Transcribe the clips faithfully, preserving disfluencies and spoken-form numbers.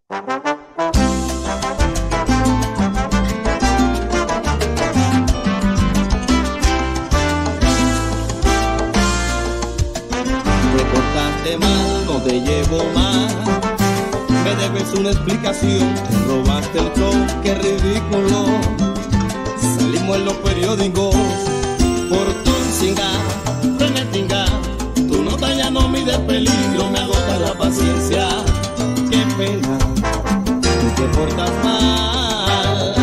Te portaste mal, no te llevo más. Me debes una explicación. Te robaste el flow, qué ridículo. Salimos en los periódicos por tu singa, frenetinga. Tu nota ya no mide peligro, me agota la paciencia. Qué pena, tú te portas mal.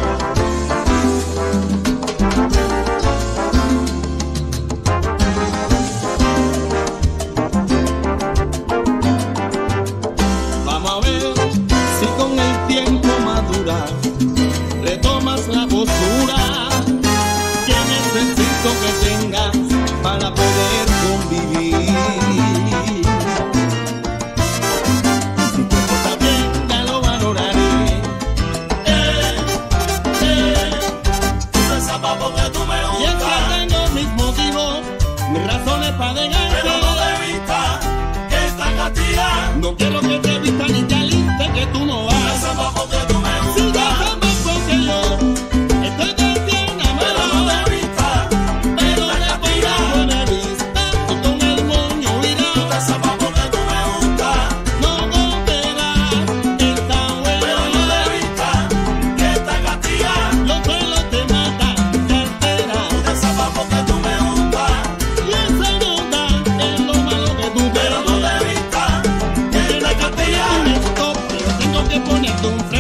Vamos a ver si con el tiempo madura, retomas la postura que necesito que tengas para poder convivir. Si te portas bien, ya lo valoraré. Eh, eh, Tú te zapas porque tú me y es que gustas, tengo mis motivos, mis razones para dejarte. pero no te vistas que esta castilla. No quiero que te vista ni te aliste, que tú no Tú te vas. zapas porque tú me Si ya gustas, sabes porque yo estoy de bien pero no amado. te vistas que Pero esta después castilla. de buena vista, tú con el moño Tú irá. te zapas porque tú me gustas, No comerás esta pero no te huella. vistas que esta castilla. Los celos te matan, te altera. Tú te zapas porque tú me gustas, Y esa nota es lo malo que tú pero no te ves. vistas que esta Porque castilla. un stop, pero tengo que ponerte un freno.